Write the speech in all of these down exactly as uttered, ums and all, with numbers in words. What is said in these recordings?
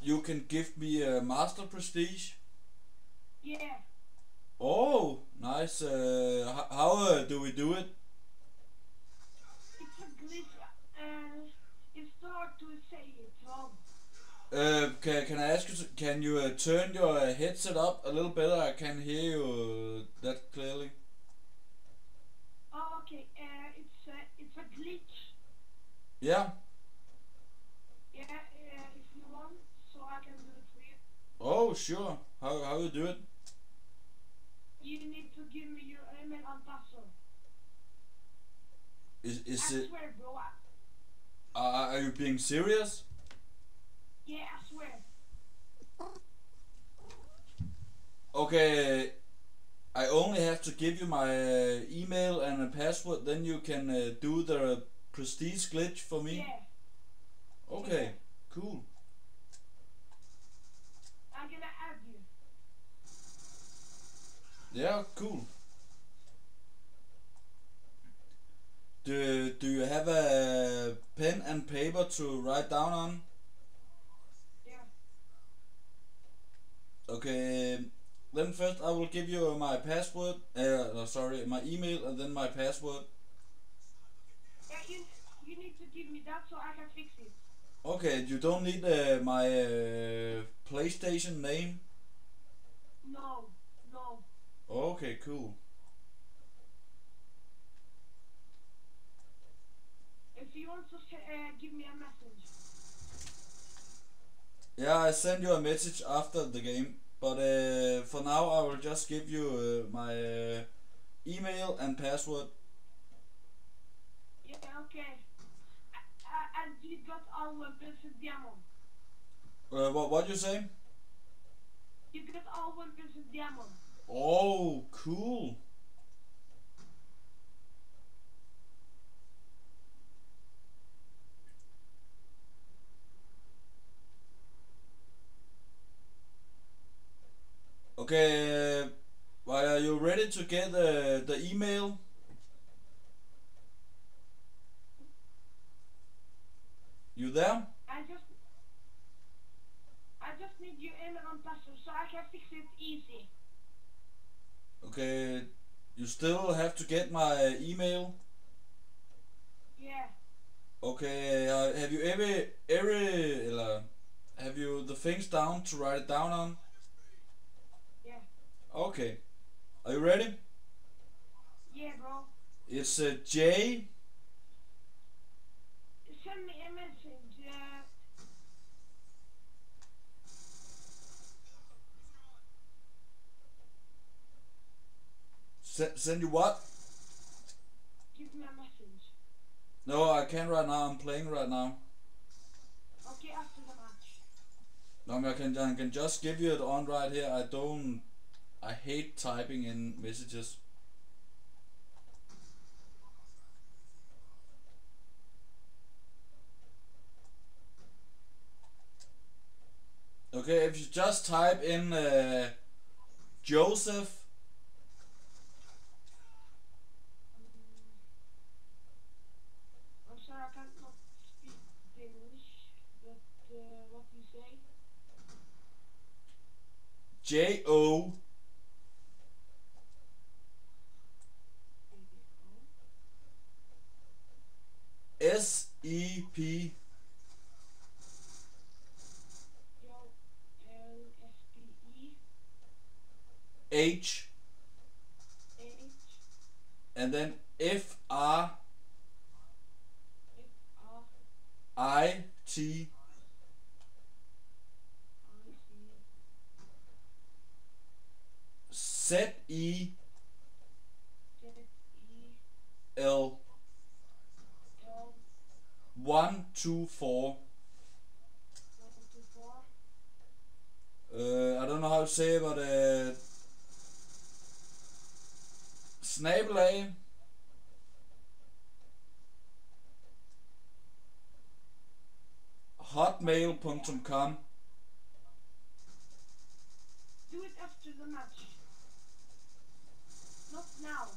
you can give me a master prestige? Yeah. Oh, nice. Uh, h- how uh, do we do it? It's a glitch. Uh, it's hard to say it wrong. Uh, can, can I ask you, to, can you uh, turn your uh, headset up a little better? I can hear you uh, that clearly. Oh, okay. Uh, it's a it's a glitch. Yeah. Yeah. Uh, if you want, so I can do it for you. Oh, sure. How how you do it? You need to give me your email and password. Is is I it? swear, bro. I, Uh, are you being serious? yeah, I swear. Okay. I only have to give you my uh, email and a password. Then you can uh, do the prestige glitch for me. Yeah. Okay. Yeah. Cool. I'm gonna add you. Yeah. Cool. Do Do you have a pen and paper to write down on? Yeah. Okay. Then first I will give you my password. Uh, no, sorry, my email and then my password. Yeah. You you need to give me that so I can fix it. Okay, you don't need uh, my uh, PlayStation name. No. No. Okay, cool. If you want to uh, give me a message. Yeah, I send you a message after the game, but uh, for now I will just give you uh, my uh, email and password. Yeah. Okay. Uh, and you got all weapons and diamond. Uh, what what you say? You got all weapons and diamond. Oh, cool. Okay, uh, well, are you ready to get uh, the email? You there? I just I just need your email and password so I can fix it easy. Okay, you still have to get my email. Yeah. Okay, uh, have you ever ever eller have you the things down to write it down on? Yeah. Okay, are you ready? Yeah, bro. It's uh, J. Send me a message. Uh, S- send you what? give me a message. No, I can't right now. I'm playing right now. Okay, after the match. No, I can I can just give you it on right here. I don't. I hate typing in messages. Okay, if you just type in uh, Joseph. I'm sorry, I can't not speak English, but uh, what do you say? J O S E P Yo, L S P E H H and then F R F R I T I C Z E Z E L L one two four. one two four. Uh, I don't know how to say it, but uh, snabelag hotmail dot com. Do it after the match. Not now.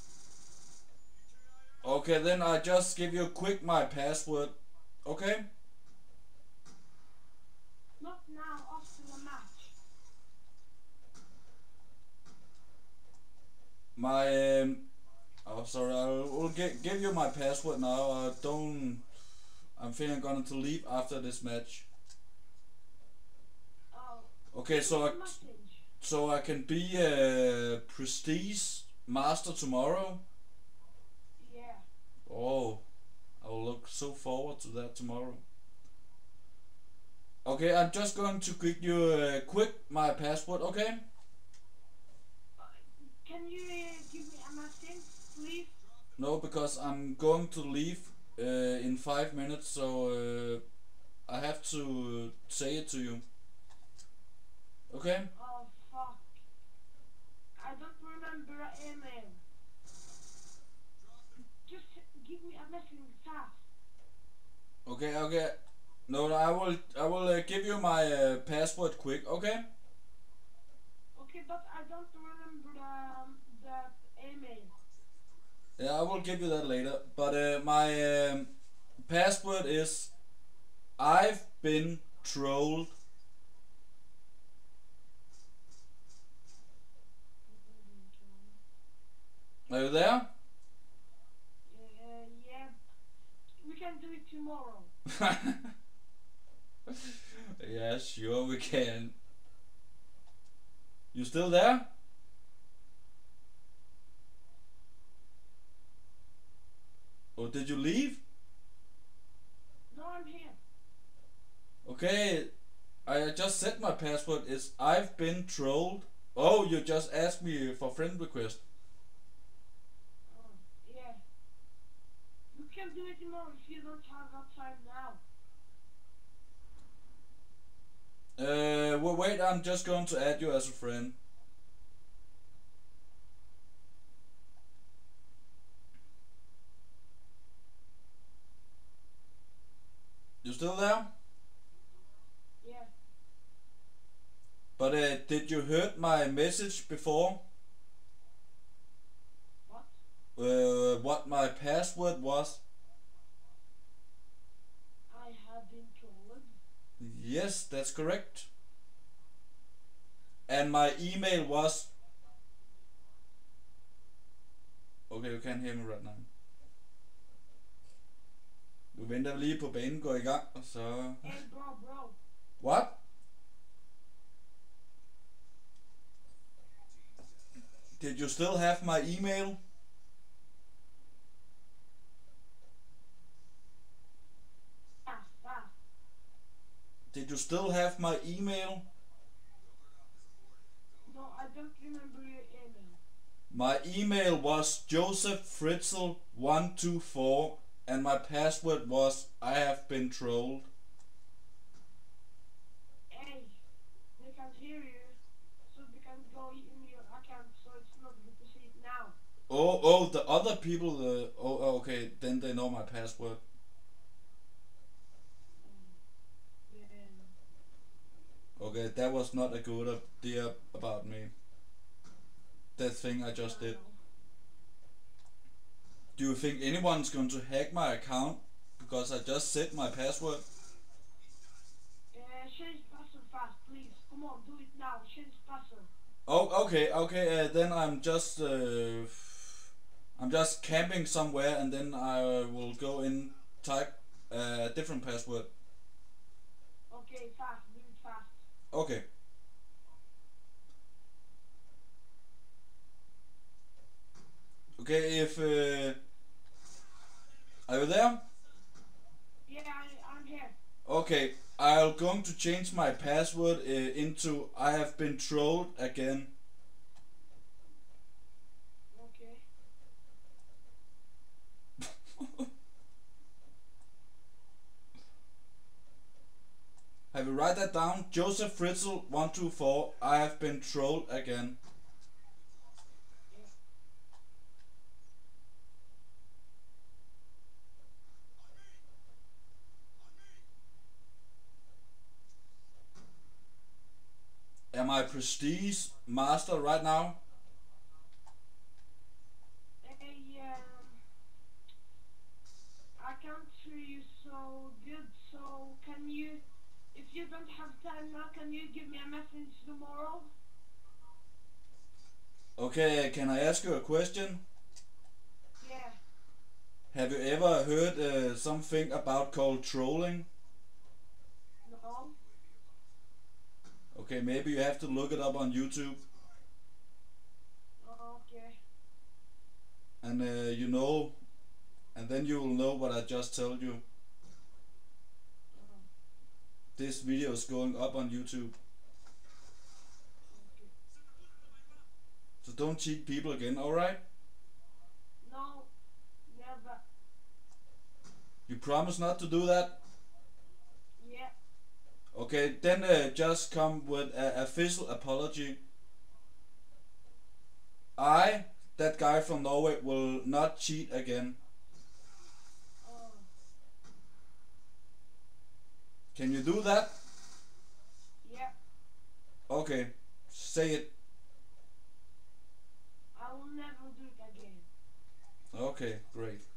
Okay, then I just give you quick my password. Okay? Not now, after the match. My um, oh sorry, I will gi- give you my password now. I don't. I'm feeling I'm going to leave after this match. Oh. Okay, so I, Message. so I can be a prestige master tomorrow. Yeah. Oh, I will look so forward to that tomorrow. Okay, I'm just going to quick you uh, quick my password. Okay. Uh, can you uh, give me a message, please? No, because I'm going to leave uh, in five minutes, so uh, I have to say it to you. Okay? Oh, fuck. I don't remember an email. Just give me a message fast. Okay, okay. No, no, I will I will uh, give you my uh, password quick, okay? Okay, but I don't remember the, um, the email. Yeah, I will give you that later. But uh, my um, password is I've been trolled. Are you there? Uh, yeah, we can do it tomorrow. Yeah, sure we can. You still there? Or did you leave? No, I'm here. Okay, I just said my password is I've been trolled. Oh, you just asked me for friend request. Oh, yeah. We can do it tomorrow if you don't have that time now. Uh, well, wait, I'm just going to add you as a friend. You still there? Yeah. But uh, did you heard my message before? What? Uh, what my password was? I have been trolled. Yes, that's correct. And my email was... Okay, you can't hear me right now. Nu venter vi lige på banen går i gang, og så... Hey, bro, bro. What? Did you still have my email? Fast, fast. Did you still have my email? No, I don't remember your email. My email was Joseph Fritzl one two four and my password was I have been trolled. Hey, they can hear you, so they can go in your account, so it's not good to see it now. Oh, oh, the other people, uh, oh, oh, okay, then they know my password. Um, yeah. Okay, that was not a good idea about me. That thing I just I did. know. Do you think anyone's going to hack my account because I just set my password? Uh, change password fast, please. Come on, do it now. Change password. Oh, okay, okay. Uh, then I'm just, uh, I'm just camping somewhere, and then I will go in, type a different password. Okay, fast. Do it fast. Okay. Okay. If uh, are you there? Yeah, I, I'm here. Okay. I'm going to change my password uh, into I have been trolled again. Okay. Have you write that down? Joseph Fritzl one two four. I have been trolled again. Am I prestige master right now? Hey, um, I can't hear you so good, so can you, if you don't have time now, can you give me a message tomorrow? Okay, can I ask you a question? Yeah. Have you ever heard uh, something about called trolling? No. Okay, maybe you have to look it up on YouTube. Okay. And uh, you know, and then you will know what I just told you. Uh, This video is going up on YouTube. okay. So don't cheat people again, alright? No. Never. You promise not to do that? Yeah. Okay, then uh, just come with an official apology. I, that guy from Norway, will not cheat again. Uh, Can you do that? yeah. Okay, say it. I will never do it again. Okay, great.